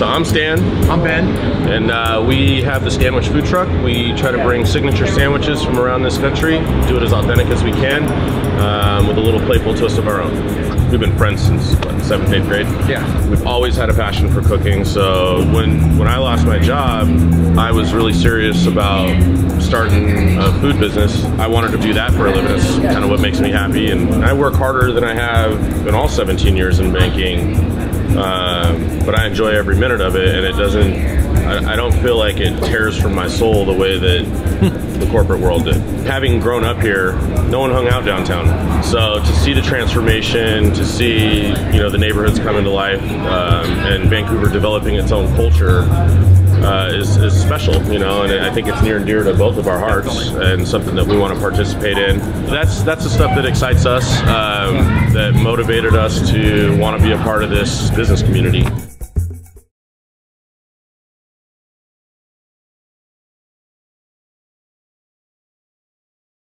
So I'm Stan. I'm Ben. And we have the Stanwich food truck. We try to bring signature sandwiches from around this country, do it as authentic as we can, with a little playful twist of our own. We've been friends since, what, 7th, 8th grade? Yeah. We've always had a passion for cooking, so when I lost my job, I was really serious about starting a food business. I wanted to do that for a living. It's kind of what makes me happy, and I work harder than I have in all 17 years in banking, but I enjoy every minute of it, and it doesn't, I don't feel like it tears from my soul the way that the corporate world did. Having grown up here, no one hung out downtown. So to see the transformation, to see, you know, the neighborhoods come into life, and Vancouver developing its own culture is special, you know, and I think it's near and dear to both of our hearts and something that we want to participate in. That's the stuff that excites us, that motivated us to want to be a part of this business community.